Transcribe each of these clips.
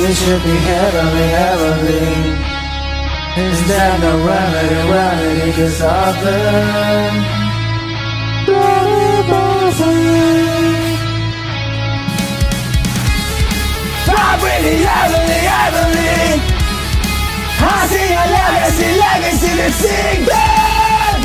It should be heavenly, heavenly. Is there no remedy, remedy? 'Cause of the I'm really heavenly, heavenly. I see a legacy, legacy to sing back.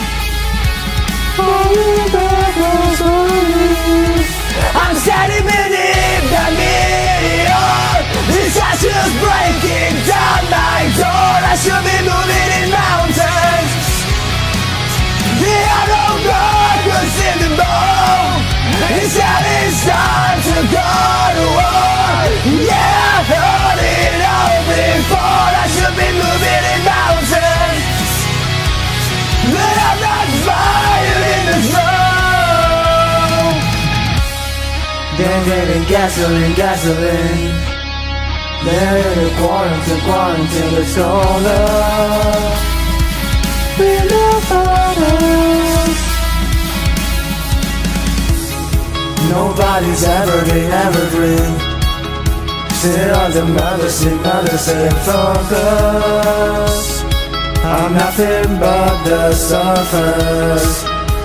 I'm standing beneath the meteor. This ashes breaking down my door. I should be moving in mountains. The arrow goes in the bow. It said it's time to go to war. Yeah, I've heard it all before. I should be moving in mountains, but I'm not fire in the throw. Then getting gasoline, gasoline. They're in the quarantine, the solar. We're not fighters. Nobody's evergreen. Sit on the mother say focus. I'm nothing but the surface.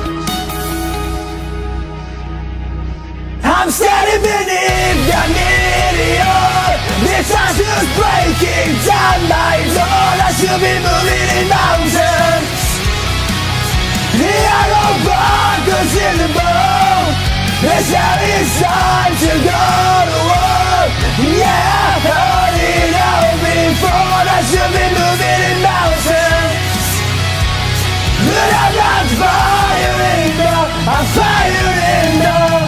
I'm standing beneath the meteor. This house is breaking down my door. I should be moving in mountains. The arrow goes in the bow. It's time to go to war. Yeah, I've heard it all before. I should be moving in mountains, but I'm not firing though. I'm firing though.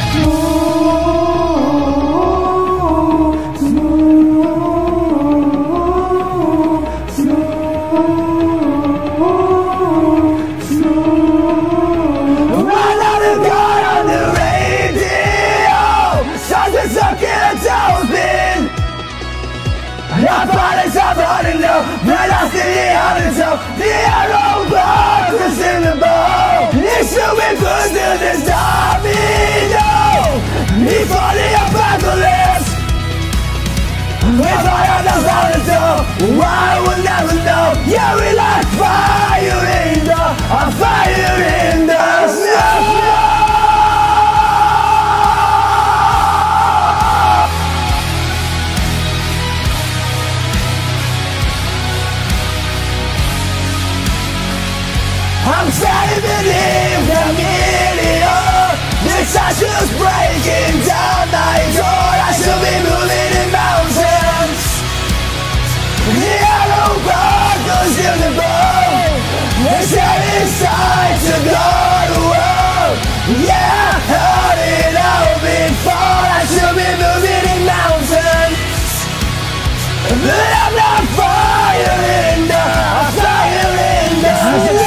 I'm running low, but I see the other toe. The arrow is in the bow. It should be put to this domino before the apocalypse. If I had the running toe, I would never know. Yeah, we like fire in the, a fire in the snow. I'm standing beneath the meteor. This ashes breaking down my door. I should be moving in mountains. The arrow goes in the bow. They said it's time to go to war. Yeah, I've heard it all before. I should be moving in mountains, but I'm not firing. I'm firing.